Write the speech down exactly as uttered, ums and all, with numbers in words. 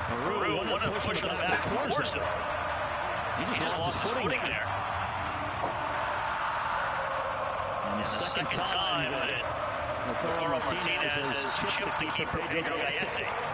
Peru wanted to push on the back towards him. He just, he just lost his footing there. there. And the second, second time that Lautaro Martinez has chipped the keeper Pedro Gallese.